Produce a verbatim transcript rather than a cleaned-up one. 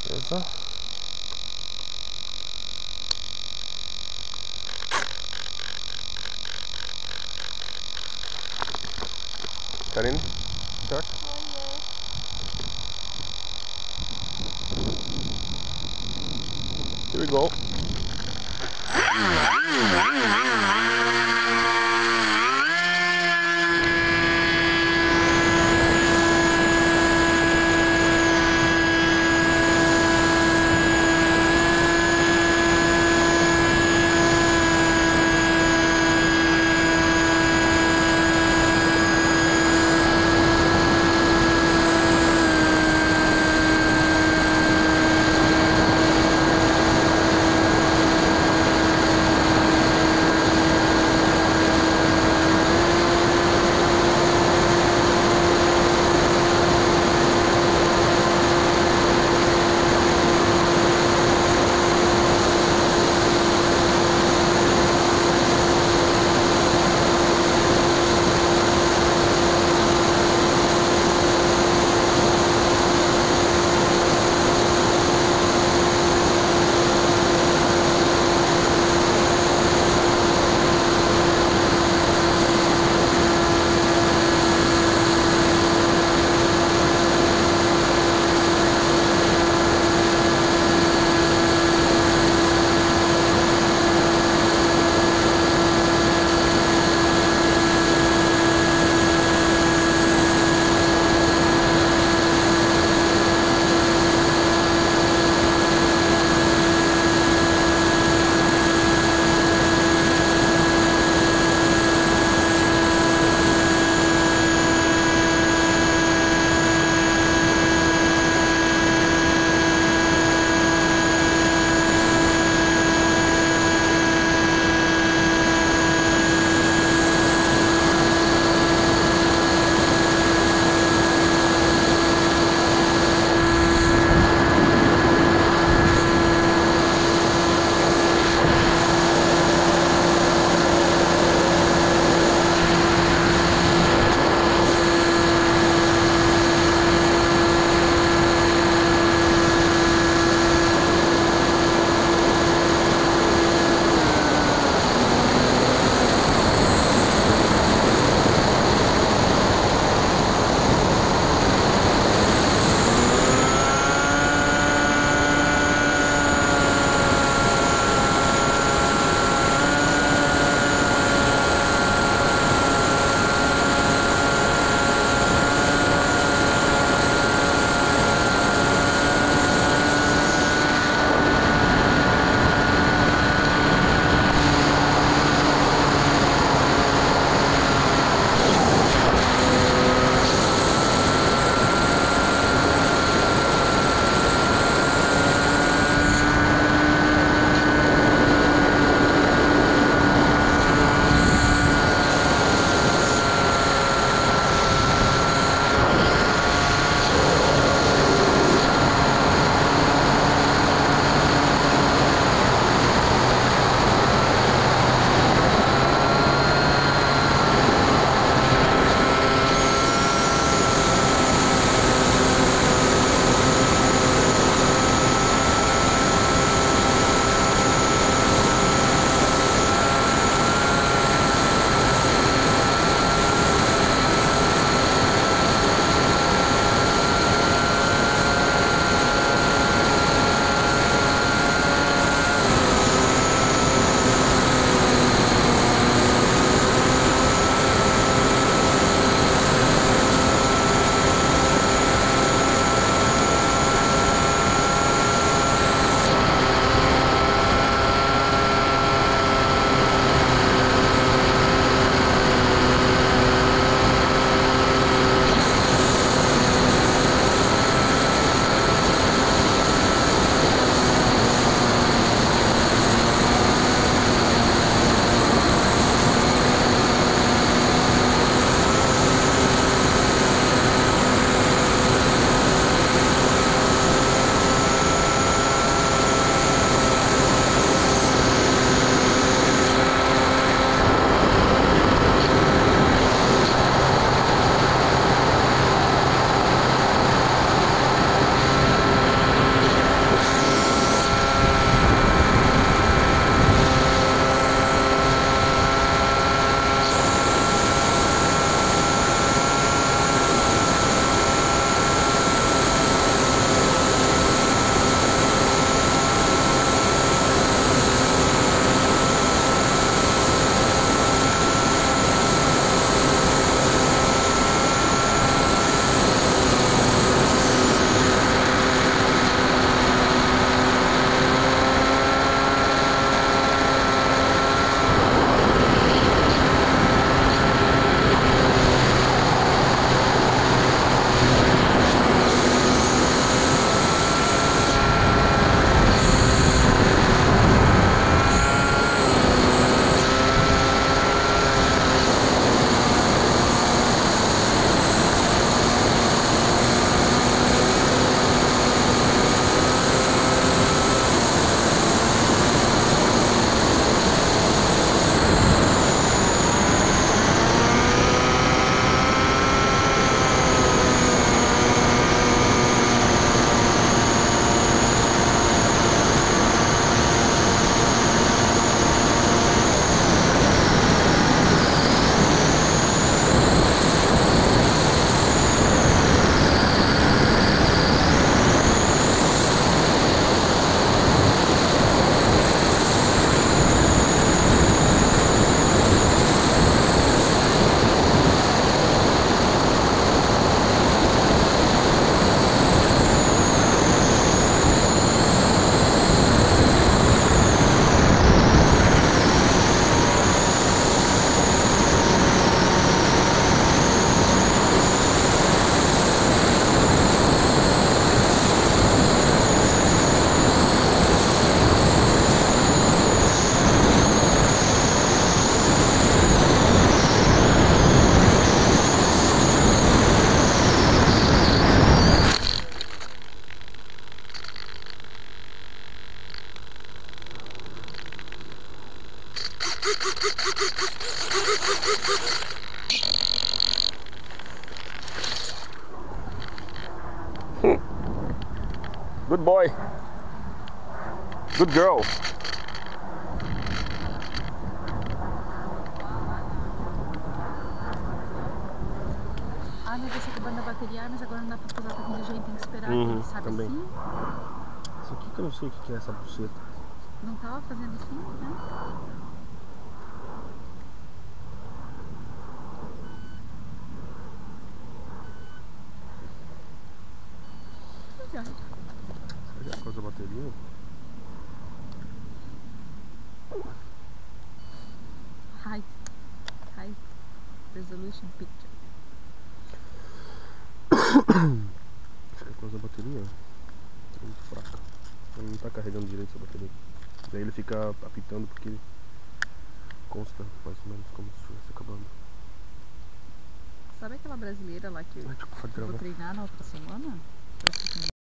Så. Karin, kört. Here we go. Good boy. Good girl. Ah, meu Deus, acabando a bateria, mas agora não dá pra posar pra vídeo, a gente tem que esperar Uhum, ele, sabe também. assim? Isso aqui que eu não sei o que é essa buceta. Não tava fazendo assim, né? Será que é por causa da bateria? Height. Height. Resolution picture. Acho que é por causa da bateria. É muito fraca. Ele não tá carregando direito essa bateria. Daí ele fica apitando porque consta mais ou menos como se estivesse acabando. Sabe aquela brasileira lá que eu, Ai, tipo, que eu vou treinar na outra semana? Pra